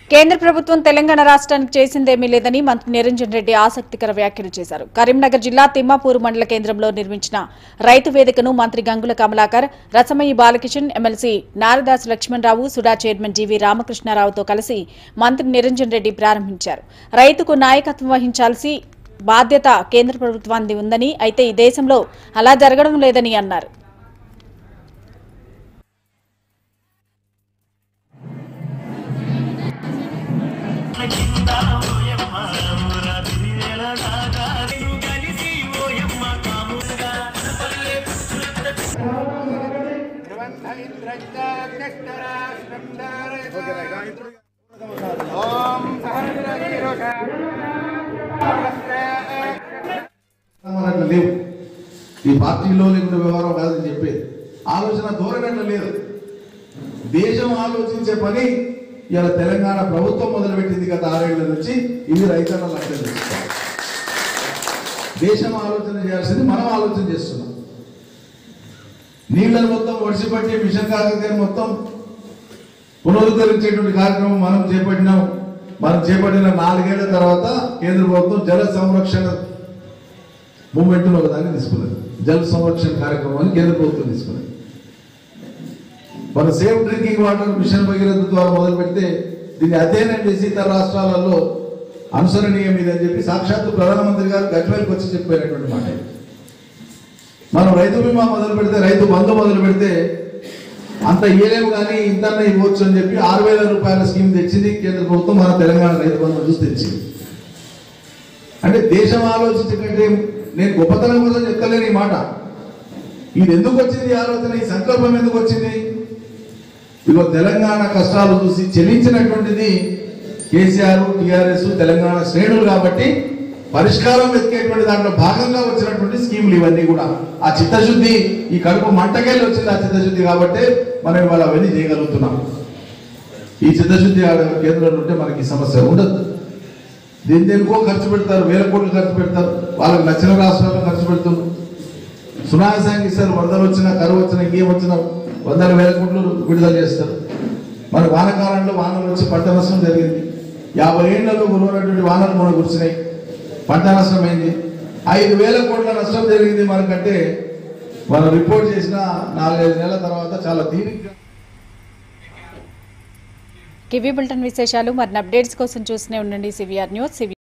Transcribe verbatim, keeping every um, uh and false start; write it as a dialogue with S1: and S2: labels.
S1: కేంద్ర ప్రభుత్వం తెలంగాణ రాష్ట్రానికి చేసిందేమీ లేదని మంత్రి నిరంజన్ రెడ్డి ఆసక్తికర వ్యాఖ్యలు చేశారు. కరీంనగర్ జిల్లా తిమ్మాపూర్ మండల కేంద్రంలో నిర్మించిన రైతు వేదికను మంత్రి Gangula Kamalakar, Rasamayi Balakishan, MLC Naradas Lakshmana Rao, SUDA chairman G V రామకృష్ణారావుతో కలిసి మంత్రి నిరంజన్ రెడ్డి ప్రారంభించారు. రైతుకు నాయకత్వం వహించాల్సి బాధ్యత కేంద్ర ప్రభుత్వానికి ఉందని, అయితే ఈ దేశంలో అలా జరగడం లేదని అన్నారు.
S2: లేవు ఈ పార్టీలో లేకుండా వ్యవహారం కాదని చెప్పే ఆలోచన ధోరణి లేదు. దేశం ఆలోచించే పని ఇలా తెలంగాణ ప్రభుత్వం మొదలుపెట్టింది. గత ఆరేళ్ల నుంచి ఇది రైతన్న లక్ష్యం చేసుకోవాలి. దేశం ఆలోచన చేయాల్సింది మనం ఆలోచన చేస్తున్నాం. నీళ్లను మొత్తం ఒడిసిపట్టి మిషన్ కాకతీయ మొత్తం పునరుద్ధరించేటువంటి కార్యక్రమం మనం చేపట్టినాం. మనం చేపట్టిన నాలుగేళ్ల తర్వాత కేంద్ర ప్రభుత్వం జల సంరక్షణ మూమెంట్ ఒక దాన్ని తీసుకున్నది. జల సంరక్షణ కార్యక్రమాన్ని కేంద్ర ప్రభుత్వం తీసుకున్నది. మన safe drinking water mission Bhagiratha ద్వారా మొదలు పెడితే దీన్ని అధ్యయనం చేసి ఇతర రాష్ట్రాలలో అనుసరణీయం ఇదని చెప్పి సాక్షాత్తు ప్రధానమంత్రి గారు గజ్వేల్కి వచ్చి చెప్పినటువంటి మాట. మనం రైతు బీమా మొదలు పెడితే, రైతు బంధు మొదలు పెడితే అంత ఇయ్యలేము కానీ ఇంతన్నా ఇవ్వచ్చు అని చెప్పి ఆరు వేల రూపాయల స్కీమ్ తెచ్చింది కేంద్ర ప్రభుత్వం. మన తెలంగాణ రైతు బంధు చూసి తెచ్చింది. అంటే దేశం ఆలోచించకంటే నేను గొప్పతనం కోసం చెప్తలేను ఈ మాట. ఇది ఎందుకు వచ్చింది ఆలోచన, ఈ సంకల్పం ఎందుకు వచ్చింది? ఇదిగో తెలంగాణ కష్టాలు చూసి చెల్లించినటువంటిది కేసీఆర్, టీఆర్ఎస్, తెలంగాణ శ్రేణులు కాబట్టి పరిష్కారం వెతికేటువంటి దాంట్లో భాగంగా వచ్చినటువంటి స్కీములు ఇవన్నీ కూడా. ఆ చిత్తశుద్ధి ఈ కడుపు మంటకెళ్ళి వచ్చింది ఆ చిత్తశుద్ధి కాబట్టి మనం ఇవాళ అవన్నీ చేయగలుగుతున్నాం. ఈ చిత్తశుద్ధి కేంద్రంలో ఉంటే మనకి సమస్య ఉండదు. దీని దేనికో ఖర్చు పెడతారు, వేల కోట్లు ఖర్చు పెడతారు, వాళ్ళకి నచ్చిన రాష్ట్రాల్లో ఖర్చు పెడుతున్నారు. సునాయాసంగా ఇస్తారు. వరదలు వచ్చినా, కరువు వచ్చినా, ఇంకేం వచ్చినా వందల వేల కోట్లు విడుదల చేస్తారు. మన వానకాలంలో వానలు వచ్చి పంట నష్టం జరిగింది. యాభై ఏళ్లలో కురినటువంటి వానలు మన కురిసినాయి, పంట నష్టం అయింది. ఐదు వేల కోట్ల నష్టం జరిగింది మనకంటే మనం రిపోర్ట్ చేసిన నాలుగైదు నెలల తర్వాత చాలా తీరిగ్గా.
S1: కివీ బులెటిన్ విశేషాలు మరిన్ని అప్డేట్స్ కోసం చూస్తూనే ఉండండి సివిఆర్ న్యూస్.